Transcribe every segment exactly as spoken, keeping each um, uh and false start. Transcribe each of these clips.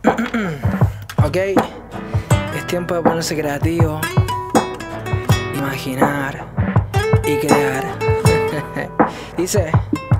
Ok, es tiempo de ponerse creativo, imaginar y crear. Dice: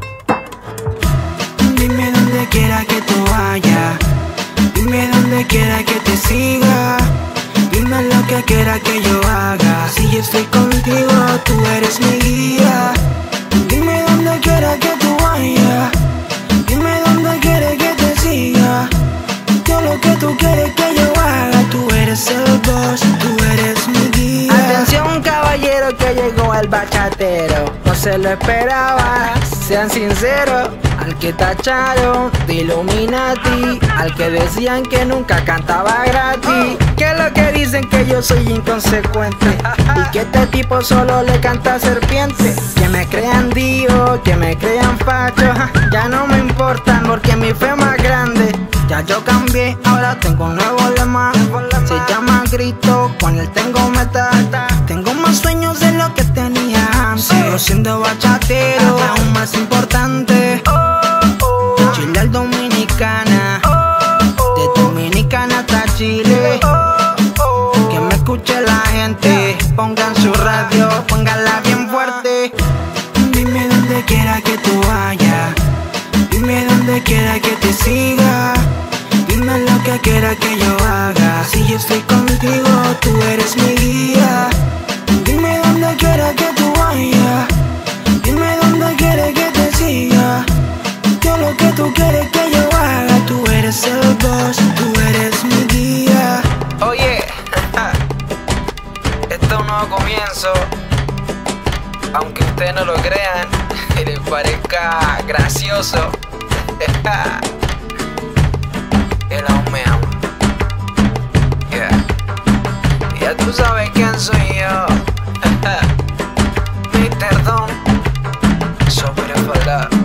dime donde quiera que tú vayas, dime donde quiera que te siga, dime lo que quiera que yo haga. Si yo estoy contigo, tú eres mi guía. Dime donde quiera que tú vayas, dime donde quieres que te siga. Todo lo que tú quieres que yo haga, tú eres el boss, tú eres mi guía. Atención caballero, que llegó el bachatero, no se lo esperaba, sean sinceros. Al que tacharon de Illuminati, al que decían que nunca cantaba gratis, que lo que dicen que yo soy inconsecuente y que este tipo solo le canta a serpiente. Que me crean Dios, que me crean facho, ya no me importa porque mi fe es más grande. Ya yo cambié, ahora tengo un nuevo lema, se llama Cristo, con él tengo meta. Tengo más sueños de lo que tenía antes, sigo siendo bachatero, aún más importante. Chile al Dominicana, de Dominicana hasta Chile. Que me escuche la gente, pongan su radio, pónganla bien fuerte. Dime donde quiera que tú vayas, dime donde quiera que te siga, dime lo que quiera que yo haga. Si yo estoy contigo, tú eres mi guía. Dime donde quiera que tú vayas, dime donde quieres que te siga. Todo lo que tú quieres que yo haga, tú eres el boss, tú eres mi guía. Oye, esto es un nuevo comienzo, aunque ustedes no lo crean y les parezca gracioso. Él aún me ama. Yeah. Ya tú sabes quién soy yo. mister Don, sobre falda.